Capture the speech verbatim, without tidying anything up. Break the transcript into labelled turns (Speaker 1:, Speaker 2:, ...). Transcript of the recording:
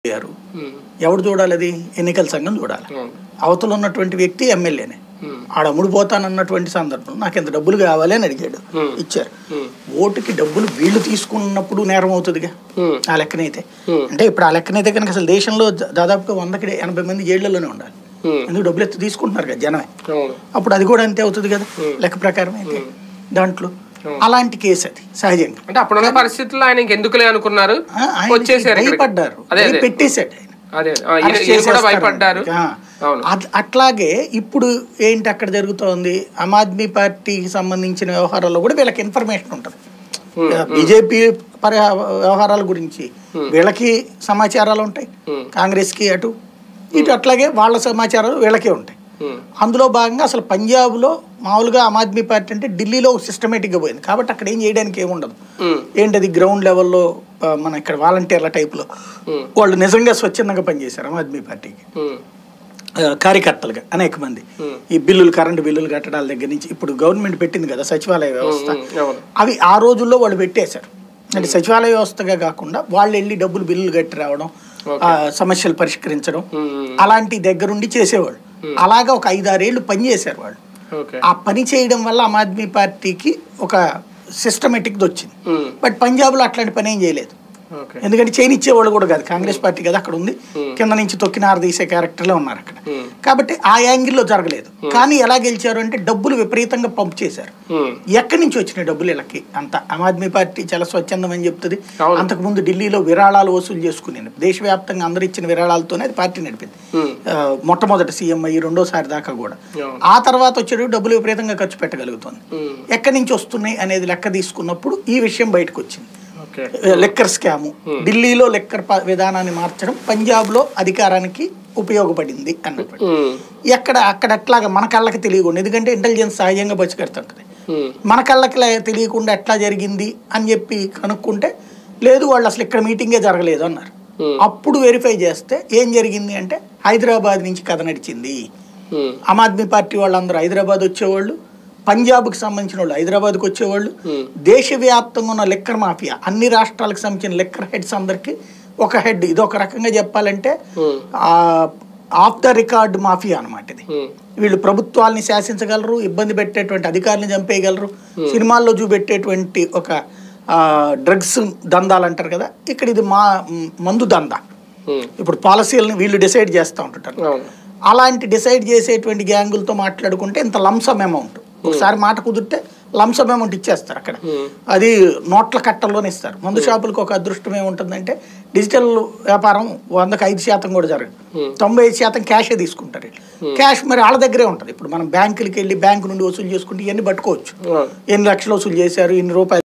Speaker 1: గారు ఎవడు చూడాలి? అది ఎన్నికల సంఘం చూడాలి. అవతల ఉన్నటువంటి వ్యక్తి ఎమ్మెల్యేనే. ఆడ అమ్ముడు పోతానన్నటువంటి సందర్భం నాకు ఎంత డబ్బులు కావాలి అని అడిగాడు, ఇచ్చారు. ఓటుకి డబ్బులు వీళ్ళు తీసుకున్నప్పుడు నేరం అవుతుందిగా ఆ లెక్కనైతే. అంటే ఇప్పుడు ఆ లెక్కనైతే కనుక అసలు దేశంలో దాదాపుగా వందకి ఎనభై మంది జైళ్లలోనే ఉండాలి. ఎందుకు డబ్బులు ఎత్తి తీసుకుంటున్నారు కదా జనమే. అప్పుడు అది కూడా అంతే అవుతుంది కదా లెక్క ప్రకారం అయితే. దాంట్లో అలాంటి కేసు అది సహజంగా.
Speaker 2: అంటే అప్పుడున్న పరిస్థితుల్లో ఆయన ఎందుకులే అనుకున్నారు,
Speaker 1: భయపడ్డారు, పెట్టేశాడు ఆయన. అట్లాగే ఇప్పుడు ఏంటి అక్కడ జరుగుతోంది, ఆమ్ ఆద్మీ పార్టీకి సంబంధించిన వ్యవహారాల్లో కూడా వీళ్ళకి ఇన్ఫర్మేషన్ ఉంటుంది. బీజేపీ పరి వ్యవహారాల గురించి వీళ్ళకి సమాచారాలు ఉంటాయి, కాంగ్రెస్ కి అటు ఇటు అట్లాగే వాళ్ళ సమాచారాలు వీళ్ళకే ఉంటాయి. అందులో భాగంగా అసలు పంజాబ్లో మామూలుగా ఆమ్ ఆద్మీ పార్టీ అంటే ఢిల్లీలో సిస్టమేటిక్గా పోయింది కాబట్టి అక్కడ ఏం చేయడానికి ఏముండదు. ఏంటది గ్రౌండ్ లెవెల్లో మన ఇక్కడ వాలంటీర్ల టైప్లో వాళ్ళు నిజంగా స్వచ్ఛందంగా పనిచేశారు ఆమ్ ఆద్మీ పార్టీకి కార్యకర్తలుగా అనేక మంది. ఈ బిల్లులు కరెంటు బిల్లులు కట్టడాల దగ్గర నుంచి ఇప్పుడు గవర్నమెంట్ పెట్టింది కదా సచివాలయ వ్యవస్థ, అవి ఆ రోజుల్లో వాళ్ళు పెట్టేశారు. అంటే సచివాలయ వ్యవస్థగా కాకుండా వాళ్ళు వెళ్ళి డబ్బులు బిల్లులు కట్టి రావడం, సమస్యలు పరిష్కరించడం అలాంటి దగ్గరుండి చేసేవాళ్ళు. అలాగా ఒక ఐదారేళ్లు పని చేశారు వాళ్ళు. ఆ పని చేయడం వల్ల ఆమ్ ఆద్మీ పార్టీకి ఒక సిస్టమేటిక్ది వచ్చింది. బట్ పంజాబ్లో అట్లాంటి పని ఏం చేయలేదు, ఎందుకంటే చేయనిచ్చేవాళ్ళు కూడా కాదు, కాంగ్రెస్ పార్టీ కదా అక్కడ ఉంది, కింద నుంచి తొక్కినార తీసే క్యారెక్టర్లో ఉన్నారు అక్కడ. కాబట్టి ఆ యాంగిల్లో జరగలేదు. కానీ ఎలా గెలిచారు అంటే డబ్బులు విపరీతంగా పంప్ చేశారు. ఎక్కడి నుంచి వచ్చినాయి డబ్బులు వీళ్ళకి అంత? ఆమ్ ఆద్మీ పార్టీ చాలా స్వచ్ఛందం అని చెప్తుంది. అంతకుముందు ఢిల్లీలో విరాళాలు వసూలు చేసుకునేది, దేశవ్యాప్తంగా అందరు ఇచ్చిన విరాళాలతోనే అది పార్టీ నడిపింది. మొట్టమొదటి సీఎం అయ్యి రెండోసారి దాకా కూడా. ఆ తర్వాత వచ్చేటప్పుడు డబ్బులు విపరీతంగా ఖర్చు పెట్టగలుగుతుంది. ఎక్కడి నుంచి వస్తున్నాయి అనేది లెక్క తీసుకున్నప్పుడు ఈ విషయం బయటకు వచ్చింది. లెక్కర్ స్కాము, ఢిల్లీలో లెక్కర్ విధానాన్ని మార్చడం పంజాబ్లో అధికారానికి ఉపయోగపడింది అన్నప్పుడు ఎక్కడ అక్కడ అట్లాగా మన కళ్ళకి తెలియకుండా, ఎందుకంటే ఇంటెలిజెన్స్ సహజంగా బచ్చికెడుతుంటది, మన కళ్ళకి తెలియకుండా ఎట్లా జరిగింది అని చెప్పి కనుక్కుంటే లేదు వాళ్ళు అసలు ఇక్కడ మీటింగే జరగలేదు అన్నారు. అప్పుడు వెరిఫై చేస్తే ఏం జరిగింది అంటే హైదరాబాద్ నుంచి కథ నడిచింది. ఆమ్ ఆద్మీ పార్టీ వాళ్ళందరూ హైదరాబాద్ వచ్చేవాళ్ళు, పంజాబ్కి సంబంధించిన వాళ్ళు హైదరాబాద్కి వచ్చేవాళ్ళు. దేశవ్యాప్తంగా ఉన్న లెక్కర్ మాఫియా అన్ని రాష్ట్రాలకు సంబంధించిన లెక్కర్ హెడ్స్ అందరికి ఒక హెడ్. ఇది ఒక రకంగా చెప్పాలంటే ఆఫ్ ద రికార్డ్ మాఫియా అనమాట ఇది. వీళ్ళు ప్రభుత్వాల్ని శాసించగలరు, ఇబ్బంది పెట్టేటువంటి అధికారులను చంపేయగలరు, సినిమాల్లో చూపెట్టేటువంటి ఒక డ్రగ్స్ దందాలు అంటారు కదా, ఇక్కడ ఇది మా మందు దందా. ఇప్పుడు పాలసీలను వీళ్ళు డిసైడ్ చేస్తూ ఉంటుంటారు. అలాంటి డిసైడ్ చేసేటువంటి గ్యాంగులతో మాట్లాడుకుంటే ఇంత లంసమ్ అమౌంట్, ఒకసారి మాట కుదిరితే లంసమ్ అమౌంట్ ఇచ్చేస్తారు అక్కడ. అది నోట్ల కట్టల్లోనే ఇస్తారు. మందు షాపులకు ఒక అదృష్టం ఏముంటుందంటే డిజిటల్ వ్యాపారం వందకు ఐదు శాతం కూడా జరగదు, తొంభై ఐదు శాతం క్యాషే తీసుకుంటారు. క్యాష్ మరి వాళ్ళ దగ్గరే ఉంటుంది. ఇప్పుడు మనం బ్యాంకులకి వెళ్ళి బ్యాంకు నుండి వసూలు చేసుకుంటే ఇవన్నీ పట్టుకోవచ్చు, ఎన్ని లక్షలు వసూలు చేశారు, ఇన్ని రూపాయలు